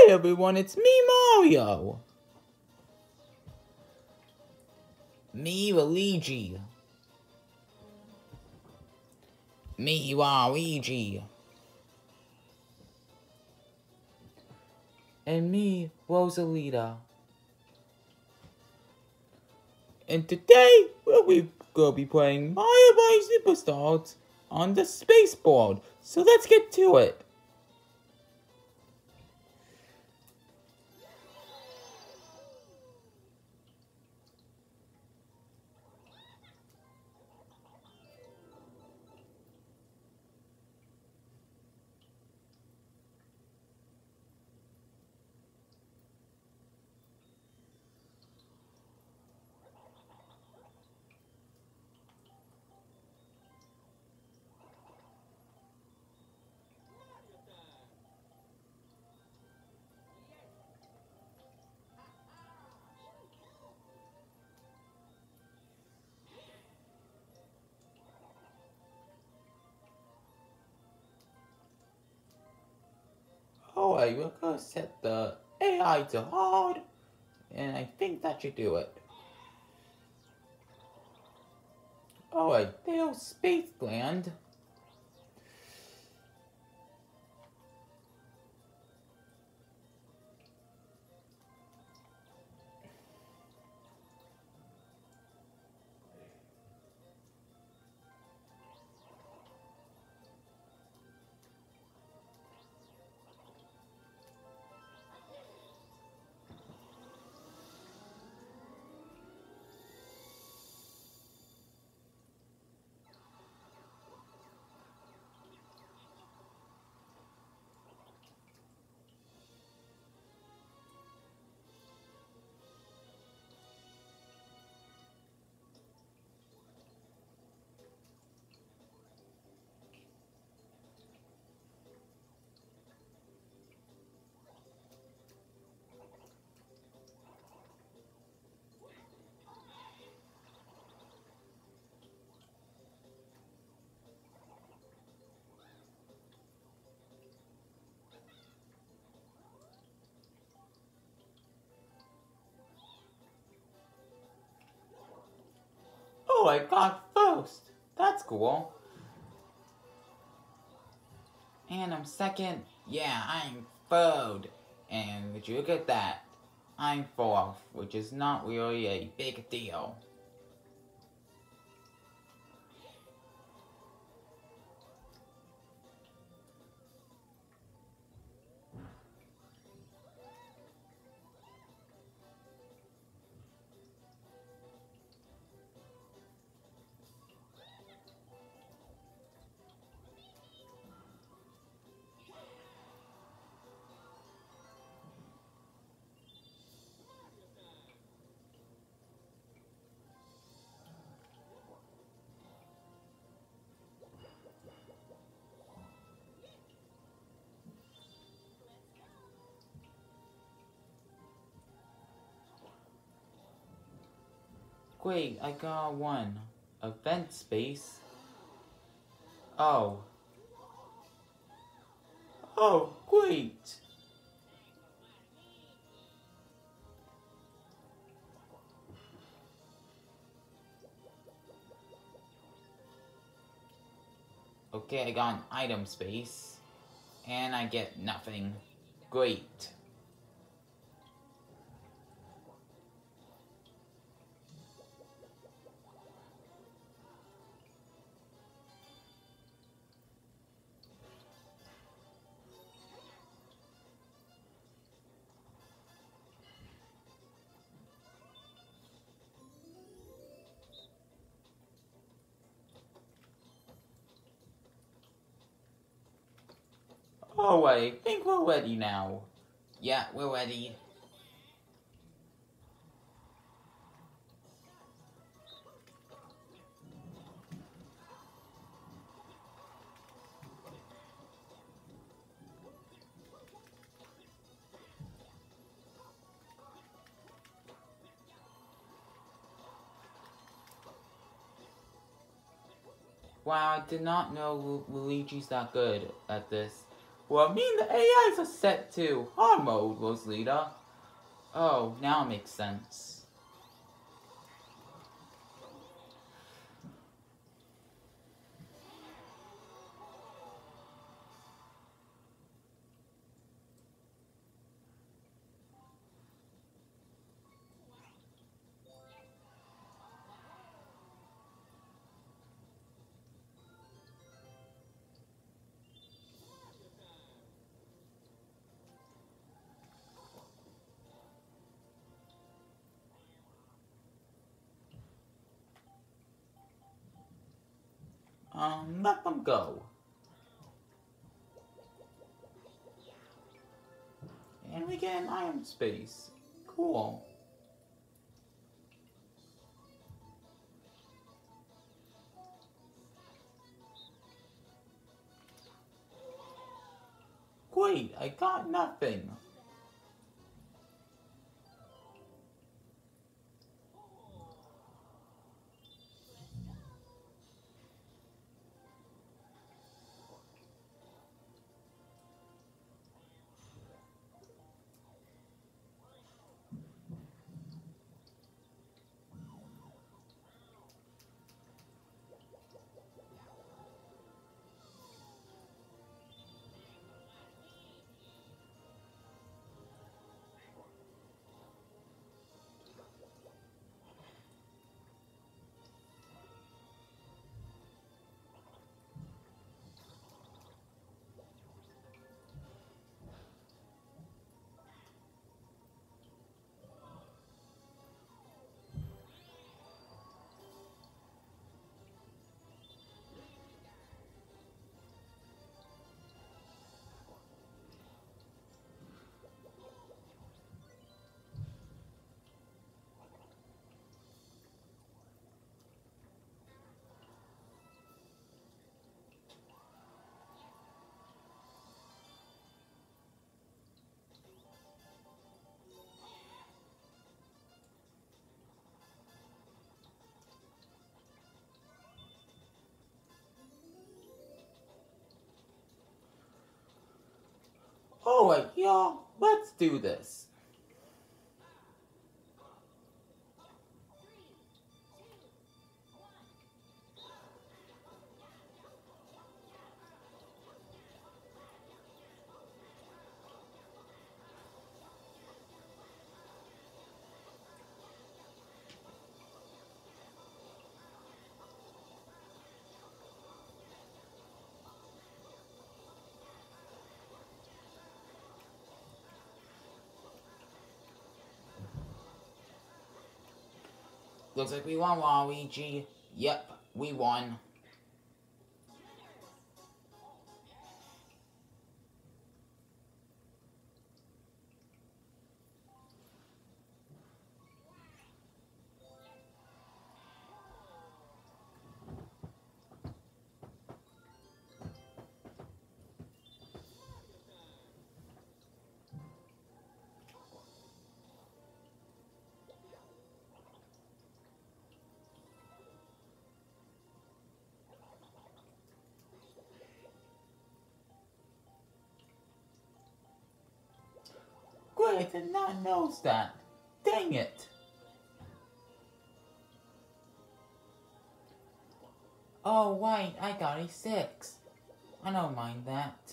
Hi everyone, it's me, Mario. Me, Luigi. Me, Waluigi. And me, Rosalita. And today, we're gonna be playing Mario Bros. Superstars on the Spaceboard. So let's get to it. Alright, we're gonna set the AI to hard, and I think that should do it. Alright, there's Space Gland. Oh, I got first. That's cool. And I'm second. Yeah, I'm third. And would you look at that? I'm fourth, which is not really a big deal. Great, I got one. Event space. Oh. Oh, great. Okay, I got an item space. And I get nothing. Great. Oh, I think we're ready now. Yeah, we're ready. Wow, I did not know Luigi's that good at this. Well, I mean the AIs are set to hard mode, Rosalita. Oh, now it makes sense. Let them go. And we get an iron space. Cool. Wait, I got nothing. Alright, y'all, let's do this. Looks like we won, Waluigi. Yep, we won. Great, I did not know that. Dang it. Oh, wait, I got a 6. I don't mind that.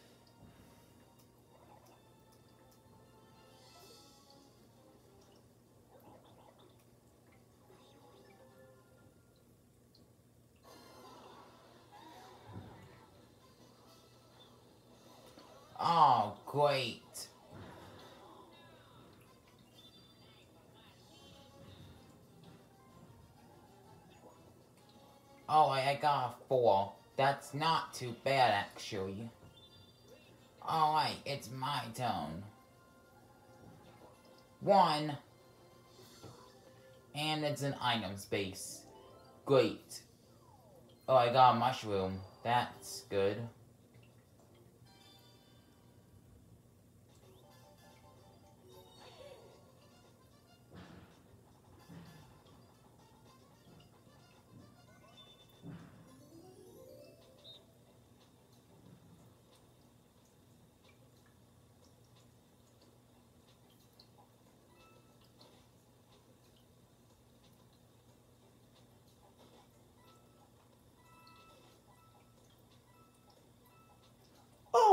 Oh, great. Oh, I got a 4. That's not too bad, actually. Alright, it's my turn. 1. And it's an item space. Great. Oh, I got a mushroom. That's good.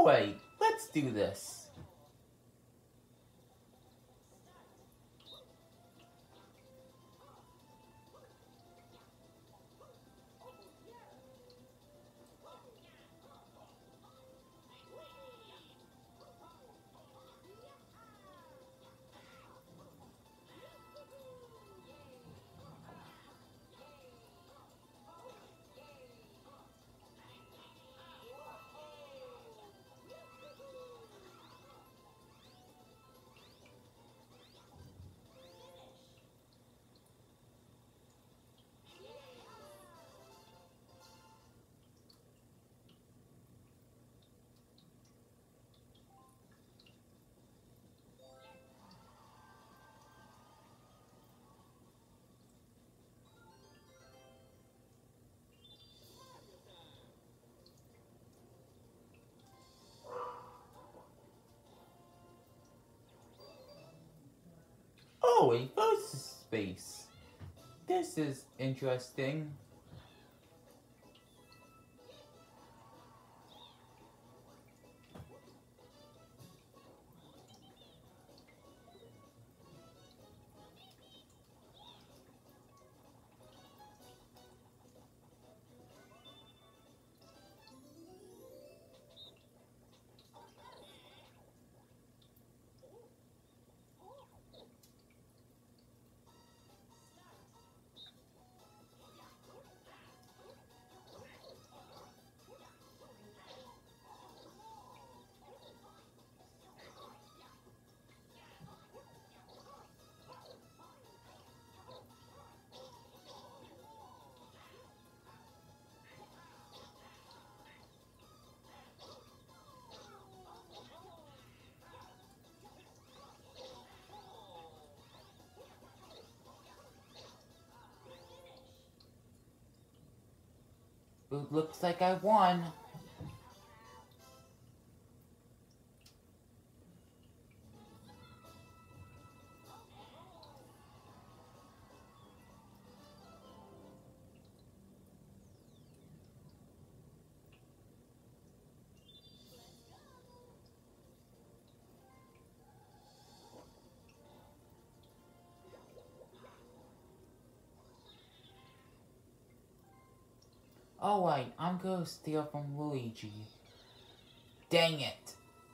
Alright, let's do this. Oh, a versus space. This is interesting. It looks like I won. Alright, I'm gonna steal from Luigi. Dang it.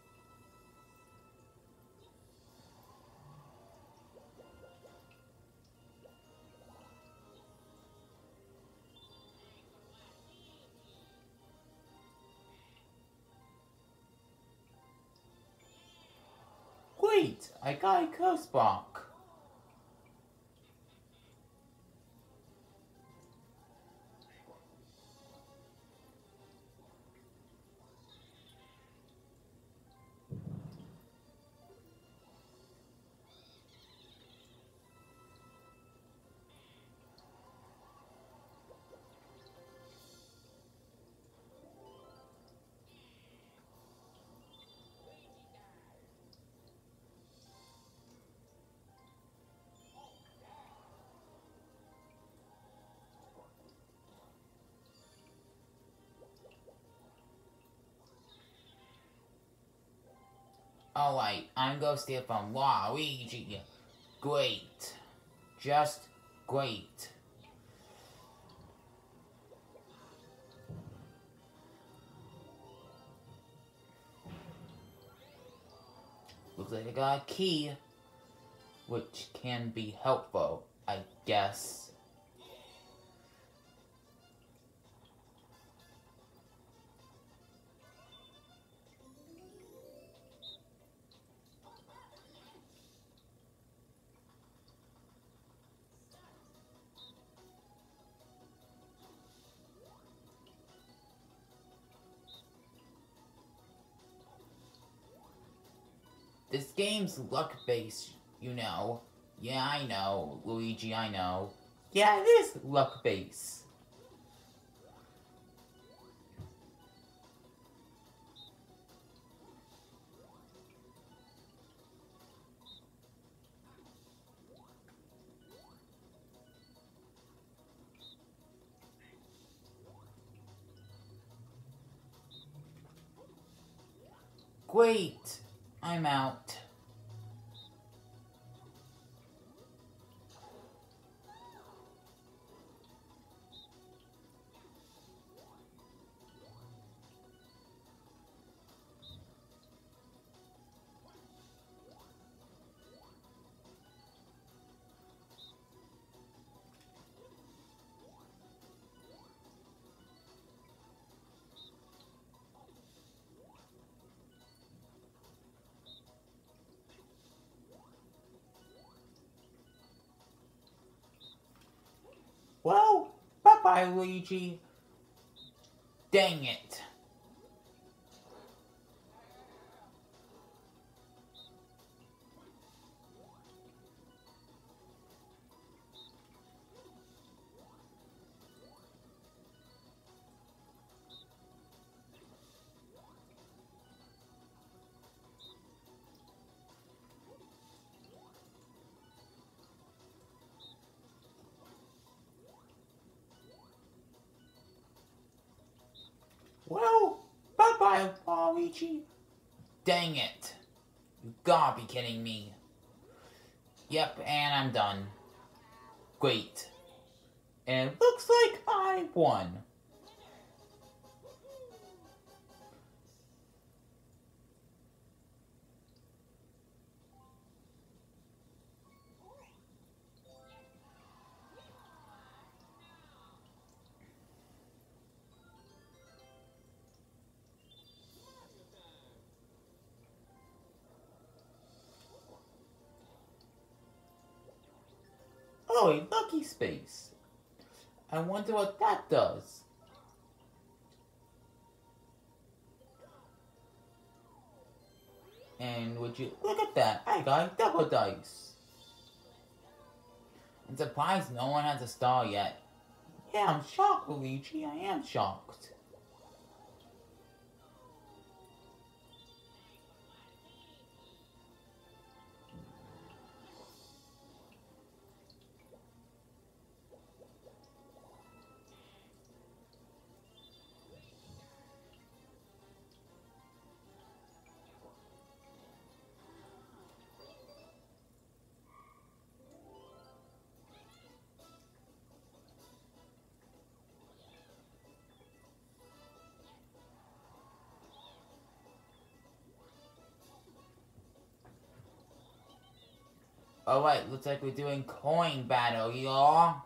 Wait, I got a curse block. Alright, I'm gonna steal from Luigi. Great. Just great. Looks like I got a key, which can be helpful, I guess. This game's luck-based, you know. Yeah, I know, Luigi, I know. Yeah, it is luck-based. Great! I'm out. Well, bye-bye, Luigi. Dang it. Well, bye-bye, Luigi. Dang it. You gotta be kidding me. Yep, and I'm done. Great. And it looks like I won. Oh, a lucky space. I wonder what that does. And would you look at that? I got double dice. I'm surprised no one has a star yet. Yeah, I'm shocked, Luigi. I am shocked. Alright, looks like we're doing coin battle, y'all.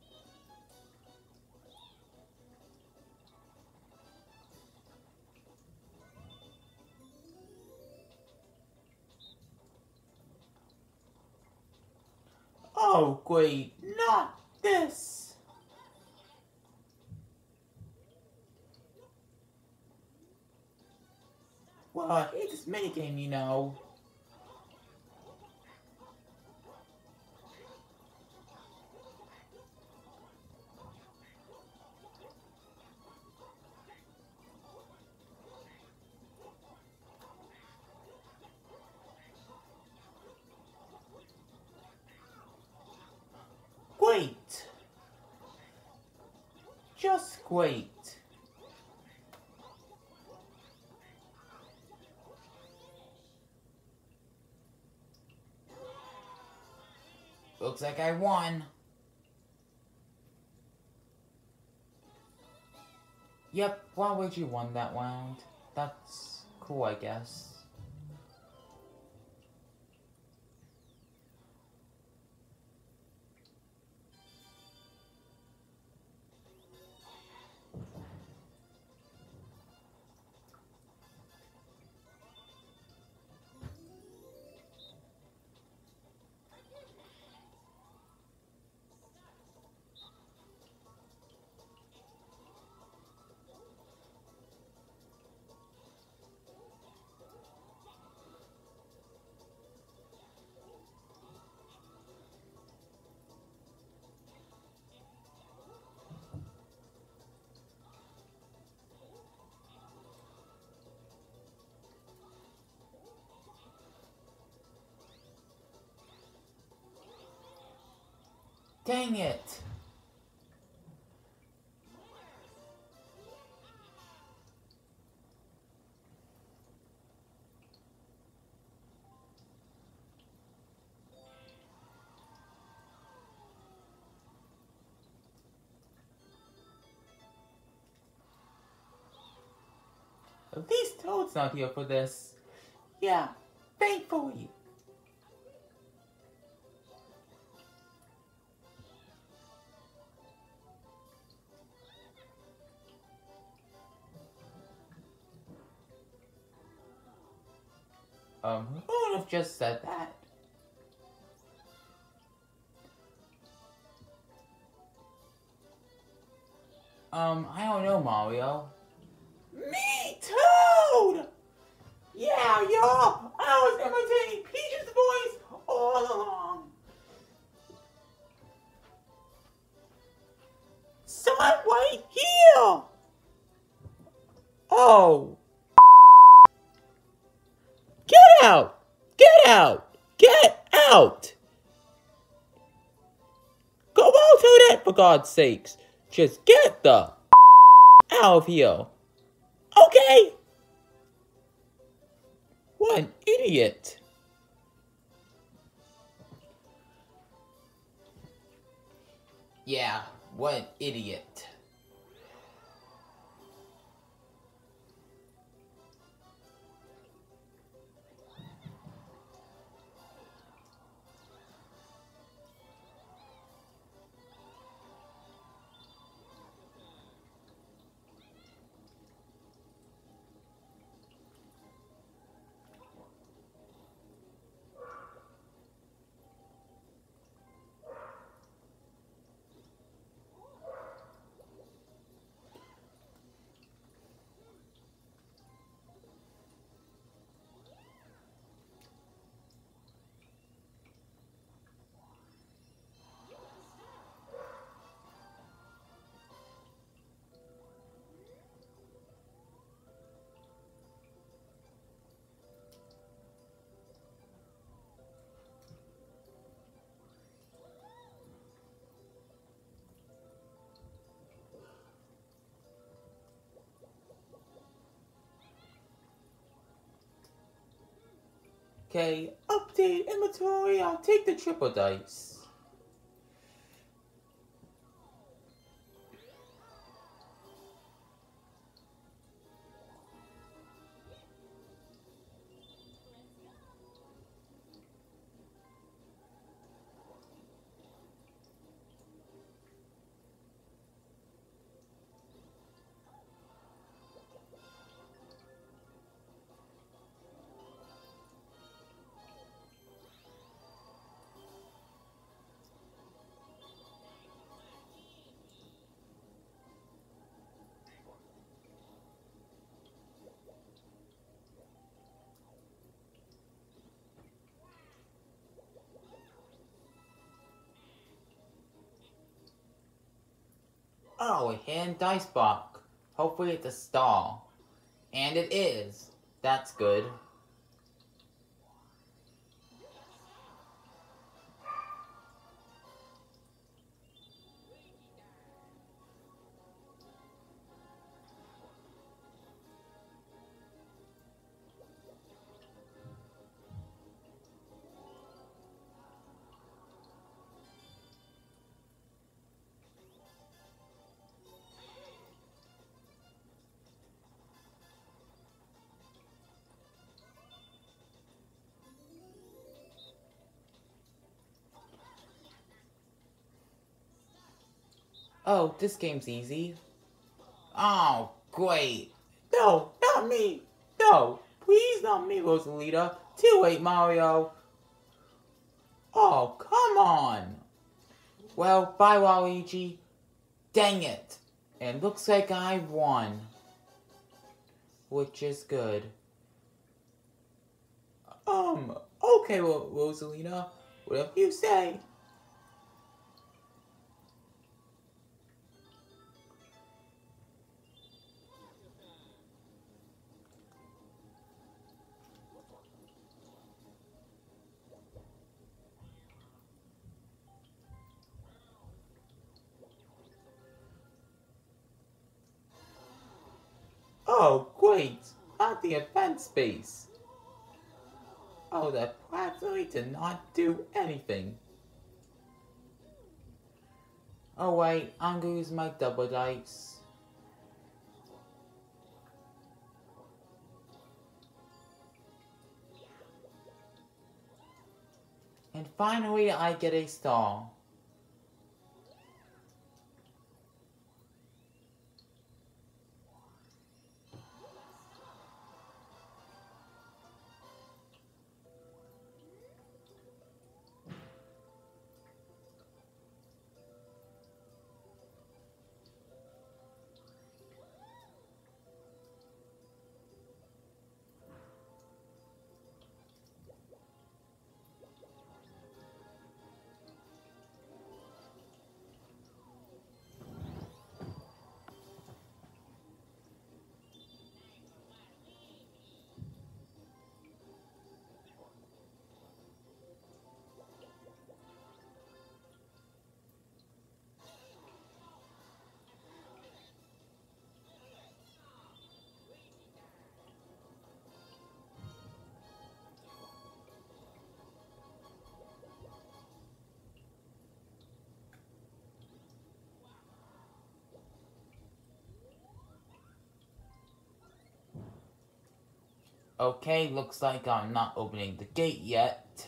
Oh, great. Not this. Well, I hate this minigame, you know. Great. Just great. Looks like I won. Yep, well, Luigi won that round. That's cool, I guess. Dang it! At least Toad's not here for this. Yeah, thankfully. Who would have just said that? I don't know, Mario. Me too! Yeah, y'all! I was imitating Peach's voice all along. So I'm right here! Oh. Get out! Get out! Get out! Go out to that, for God's sakes. Just get the out of here. Okay? What an idiot. Yeah, what an idiot. Okay, update inventory. I'll take the triple dice. Oh, a hidden dice block. Hopefully it's a star. And it is. That's good. Oh, this game's easy. Oh, great. No, not me. No, please not me, Rosalita. Too late, Mario. Oh, come on. Well, bye, Waluigi. Dang it. And looks like I won. Which is good. Okay, Rosalina. Whatever you say. Oh, great. At the event space. Oh, that practically did not do anything. Oh wait, I'm gonna use my double dice. And finally, I get a star. Okay, looks like I'm not opening the gate yet.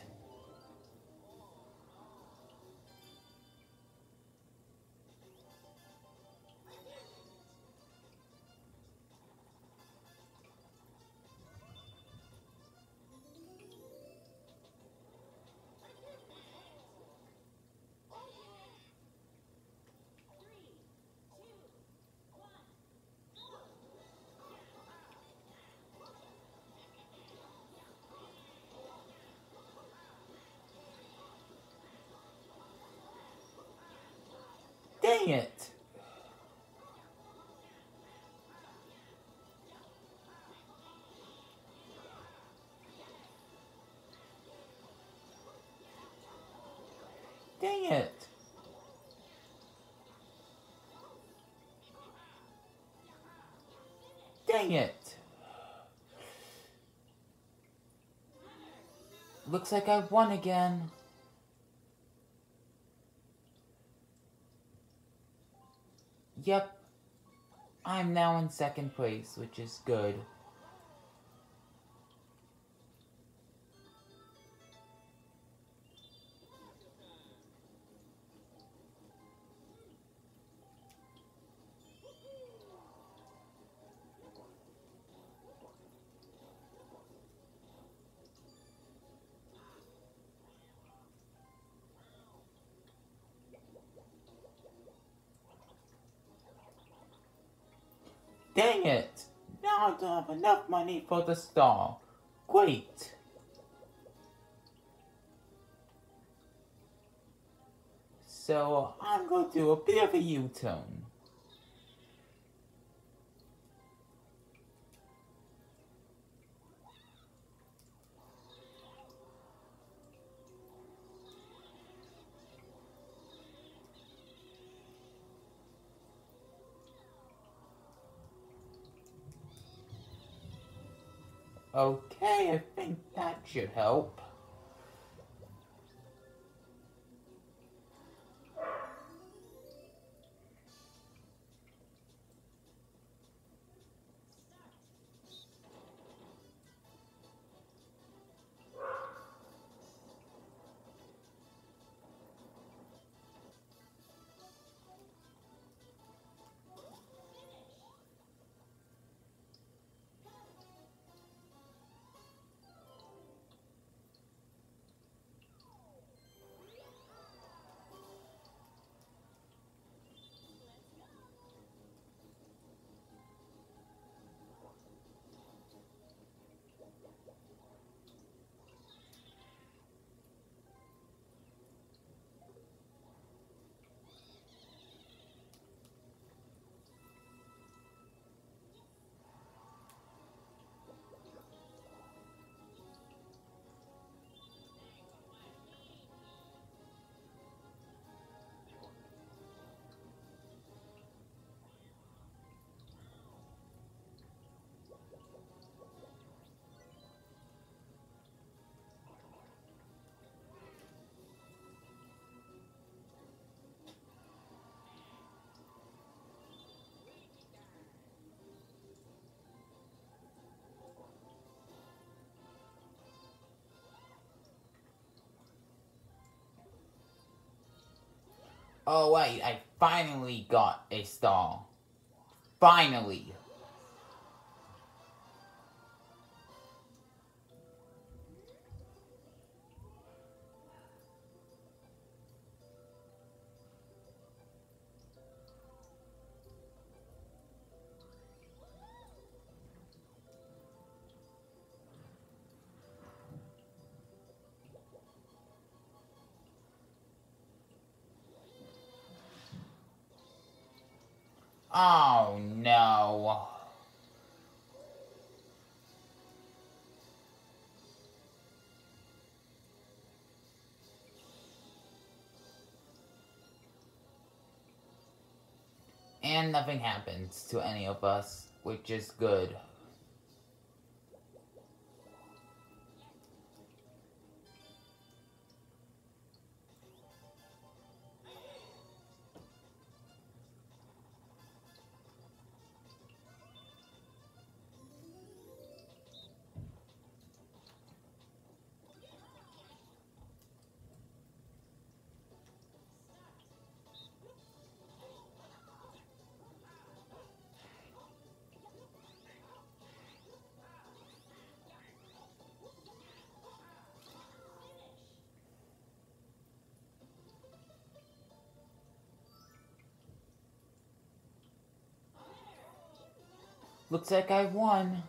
Dang it! Dang it! Dang it! Looks like I won again. Yep. I'm now in second place, which is good. Dang it! Now I don't have enough money for the star. Great! So I'm going to do a bit of a U-turn. Okay, I think that should help. Oh wait, I finally got a star. Finally. Oh no. And nothing happens to any of us, which is good. Looks like I won.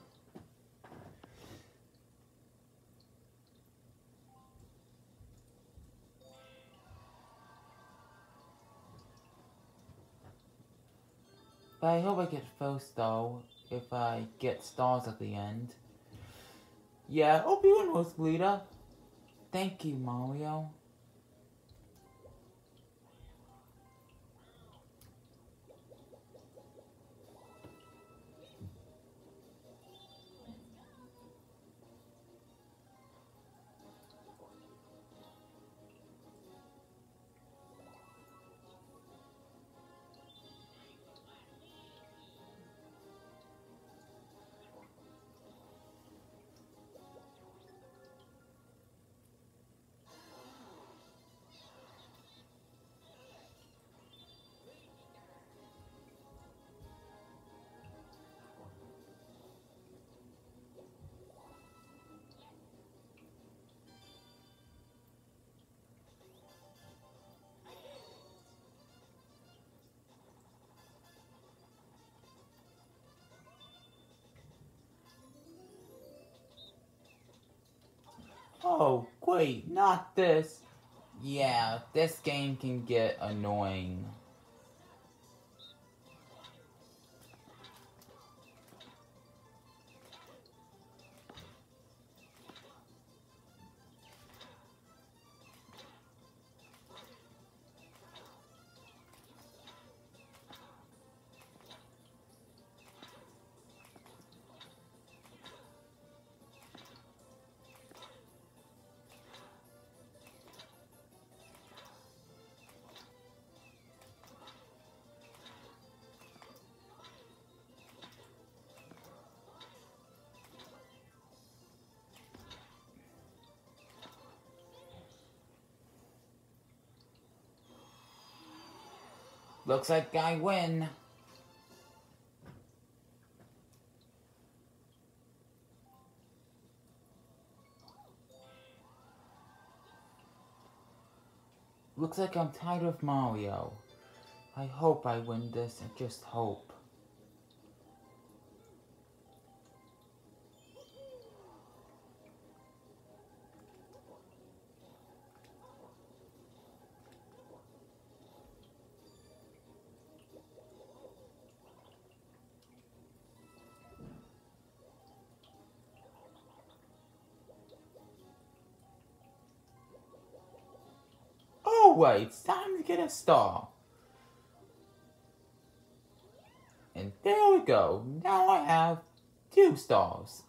But I hope I get first though, if I get stars at the end. Yeah, hope you win, Host Leader. Thank you, Mario. Oh, wait, not this. Yeah, this game can get annoying. Looks like I win. Looks like I'm tired of Mario. I hope I win this, and just hope. Oh wait, it's time to get a star. And there we go. Now I have 2 stars.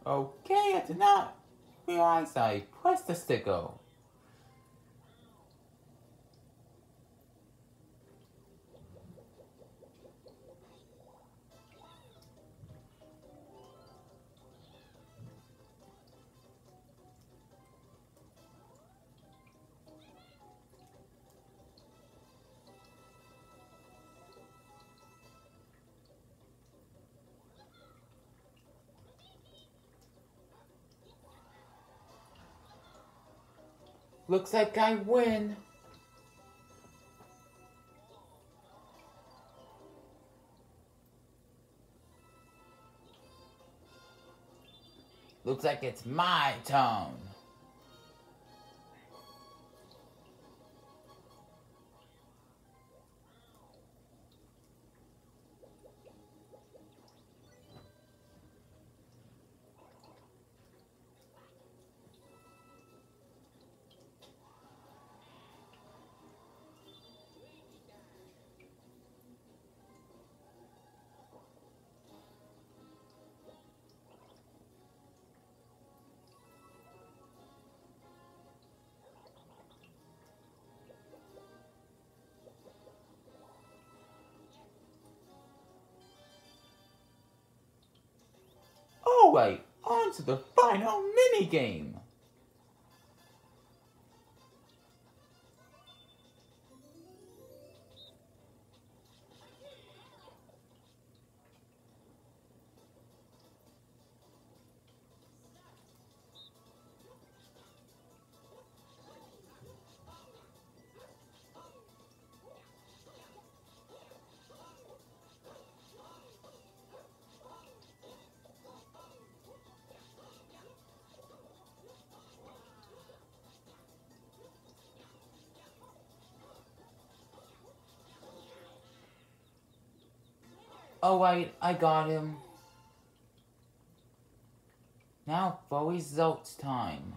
Okay, I did not realize I pressed the sticker. Looks like I win. Looks like it's my turn. Alright, on to the final minigame. Alright, I got him. Now for results time.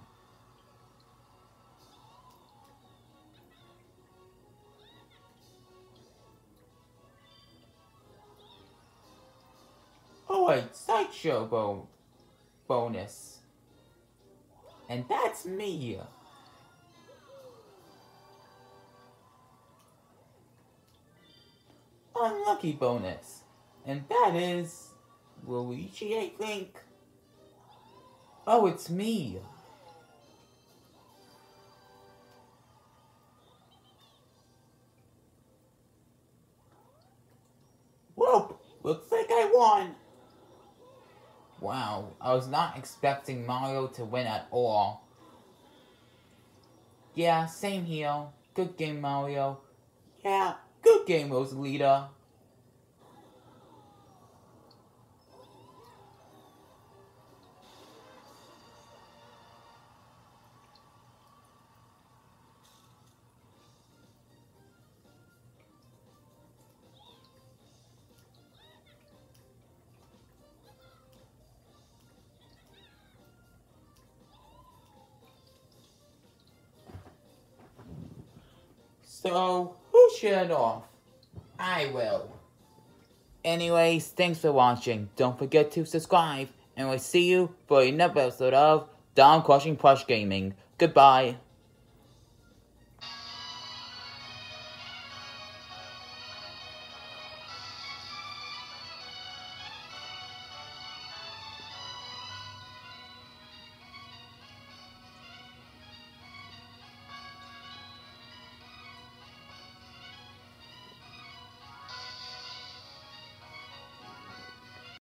Alright, sideshow bonus. And that's me. Unlucky bonus. And that is Luigi, I think. Oh, it's me. Whoop! Looks like I won. Wow, I was not expecting Mario to win at all. Yeah, same here. Good game, Mario. Yeah, good game, Rosalita. So, who should it off? I will. Anyways, thanks for watching. Don't forget to subscribe, and we'll see you for another episode of Dom Crushing Plush Gaming. Goodbye.